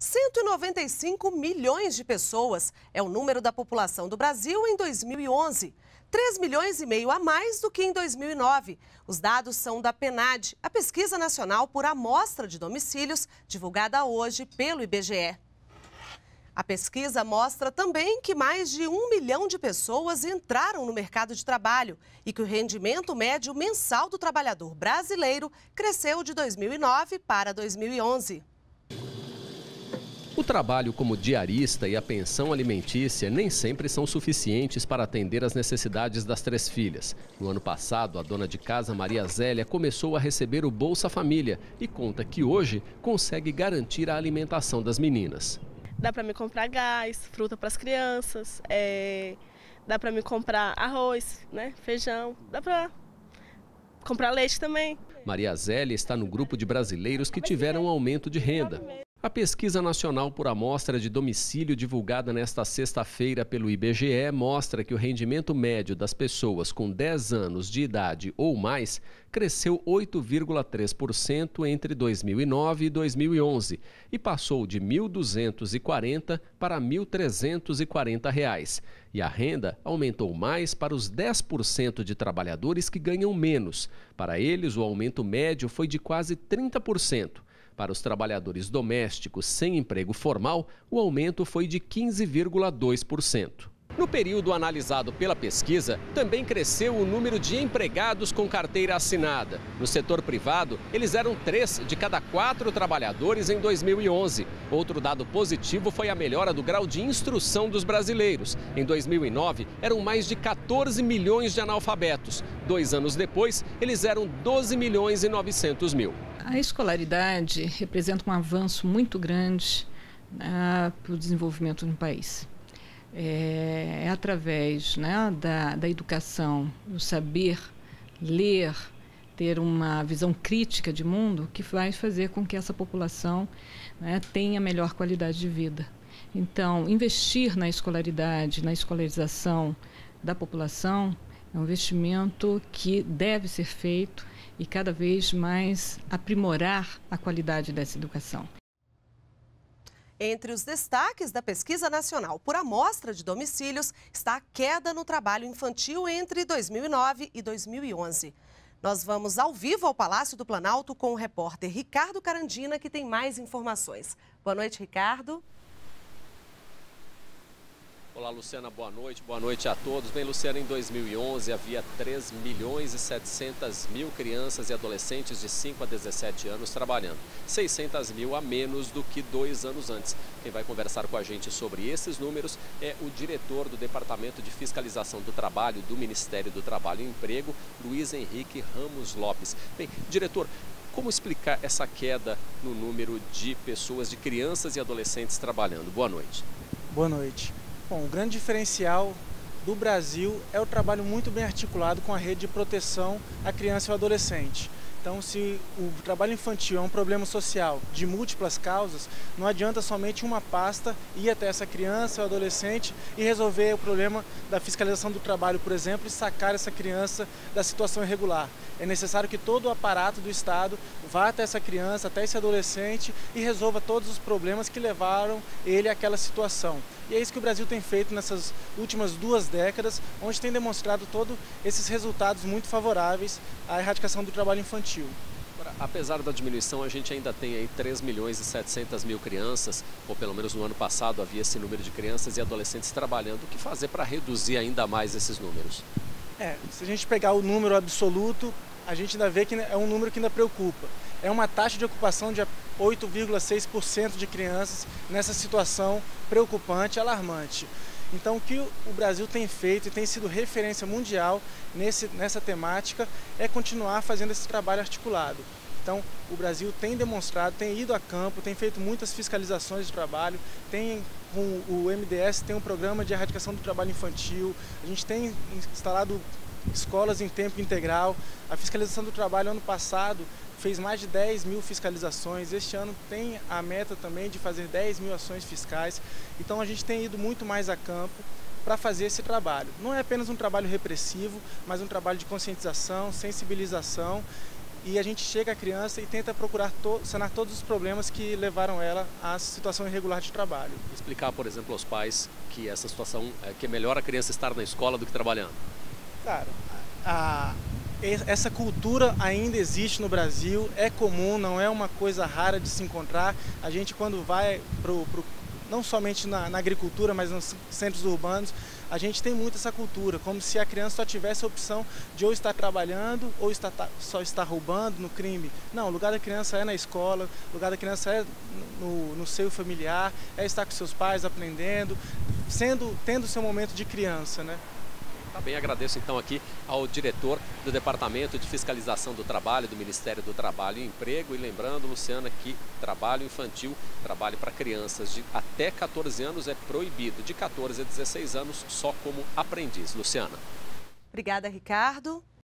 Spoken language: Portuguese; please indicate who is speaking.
Speaker 1: 195 milhões de pessoas é o número da população do Brasil em 2011. 3 milhões e meio a mais do que em 2009. Os dados são da PNAD, a Pesquisa Nacional por Amostra de Domicílios, divulgada hoje pelo IBGE. A pesquisa mostra também que mais de 1 milhão de pessoas entraram no mercado de trabalho e que o rendimento médio mensal do trabalhador brasileiro cresceu de 2009 para 2011.
Speaker 2: O trabalho como diarista e a pensão alimentícia nem sempre são suficientes para atender às necessidades das 3 filhas. No ano passado, a dona de casa, Maria Zélia, começou a receber o Bolsa Família e conta que hoje consegue garantir a alimentação das meninas.
Speaker 3: Dá para me comprar gás, fruta para as crianças, dá para me comprar arroz, feijão, dá para comprar leite também.
Speaker 2: Maria Zélia está no grupo de brasileiros que tiveram um aumento de renda. A Pesquisa Nacional por Amostra de Domicílio, divulgada nesta sexta-feira pelo IBGE, mostra que o rendimento médio das pessoas com 10 anos de idade ou mais cresceu 8,3% entre 2009 e 2011 e passou de R$ 1.240 para R$ 1.340. E a renda aumentou mais para os 10% de trabalhadores que ganham menos. Para eles, o aumento médio foi de quase 30%. Para os trabalhadores domésticos sem emprego formal, o aumento foi de 15,2%. No período analisado pela pesquisa, também cresceu o número de empregados com carteira assinada. No setor privado, eles eram 3 de cada 4 trabalhadores em 2011. Outro dado positivo foi a melhora do grau de instrução dos brasileiros. Em 2009, eram mais de 14 milhões de analfabetos. 2 anos depois, eles eram 12 milhões e 900 mil.
Speaker 4: A escolaridade representa um avanço muito grande para o desenvolvimento do país. É através da educação, do saber ler, ter uma visão crítica de mundo que vai fazer com que essa população tenha melhor qualidade de vida. Então, investir na escolaridade, na escolarização da população é um investimento que deve ser feito e cada vez mais aprimorar a qualidade dessa educação.
Speaker 1: Entre os destaques da Pesquisa Nacional por Amostra de Domicílios está a queda no trabalho infantil entre 2009 e 2011. Nós vamos ao vivo ao Palácio do Planalto com o repórter Ricardo Carandina, que tem mais informações. Boa noite, Ricardo.
Speaker 2: Olá, Luciana, boa noite a todos. Bem, Luciana, em 2011 havia 3 milhões e 700 mil crianças e adolescentes de 5 a 17 anos trabalhando, 600 mil a menos do que 2 anos antes. Quem vai conversar com a gente sobre esses números é o diretor do Departamento de Fiscalização do Trabalho do Ministério do Trabalho e Emprego, Luiz Henrique Ramos Lopes. Bem, diretor, como explicar essa queda no número de pessoas, de crianças e adolescentes trabalhando? Boa noite.
Speaker 5: Boa noite. Bom, o grande diferencial do Brasil é o trabalho muito bem articulado com a rede de proteção à criança e ao adolescente. Então, se o trabalho infantil é um problema social de múltiplas causas, não adianta somente uma pasta ir até essa criança ou adolescente e resolver o problema da fiscalização do trabalho, por exemplo, e sacar essa criança da situação irregular. É necessário que todo o aparato do Estado vá até essa criança, até esse adolescente e resolva todos os problemas que levaram ele àquela situação. E é isso que o Brasil tem feito nessas últimas 2 décadas, onde tem demonstrado todos esses resultados muito favoráveis à erradicação do trabalho infantil.
Speaker 2: Agora, apesar da diminuição, a gente ainda tem aí 3 milhões e 700 mil crianças, ou pelo menos no ano passado havia esse número de crianças e adolescentes trabalhando. O que fazer para reduzir ainda mais esses números?
Speaker 5: Se a gente pegar o número absoluto, a gente ainda vê que é um número que ainda preocupa. É uma taxa de ocupação de 8,6% de crianças nessa situação preocupante, alarmante. Então, o que o Brasil tem feito e tem sido referência mundial nessa temática é continuar fazendo esse trabalho articulado. Então, o Brasil tem demonstrado, tem ido a campo, tem feito muitas fiscalizações de trabalho, o MDS tem um programa de erradicação do trabalho infantil, a gente tem instalado escolas em tempo integral. A fiscalização do trabalho ano passado fez mais de 10 mil fiscalizações. Este ano tem a meta também de fazer 10 mil ações fiscais. Então a gente tem ido muito mais a campo para fazer esse trabalho. Não é apenas um trabalho repressivo, mas um trabalho de conscientização, sensibilização e a gente chega à criança e tenta procurar sanar todos os problemas que levaram ela à situação irregular de trabalho.
Speaker 2: Explicar, por exemplo, aos pais que essa situação, que é melhor a criança estar na escola do que trabalhando.
Speaker 5: Claro, essa cultura ainda existe no Brasil, é comum, não é uma coisa rara de se encontrar. A gente, quando vai não somente na agricultura, mas nos centros urbanos, a gente tem muito essa cultura, como se a criança só tivesse a opção de ou estar trabalhando ou só estar roubando no crime. Não, o lugar da criança é na escola, o lugar da criança é no seio familiar, é estar com seus pais aprendendo, tendo seu momento de criança, né?
Speaker 2: Tá bem, agradeço então aqui ao diretor do Departamento de Fiscalização do Trabalho do Ministério do Trabalho e Emprego. E lembrando, Luciana, que trabalho infantil, trabalho para crianças de até 14 anos é proibido, de 14 a 16 anos só como aprendiz. Luciana.
Speaker 1: Obrigada, Ricardo.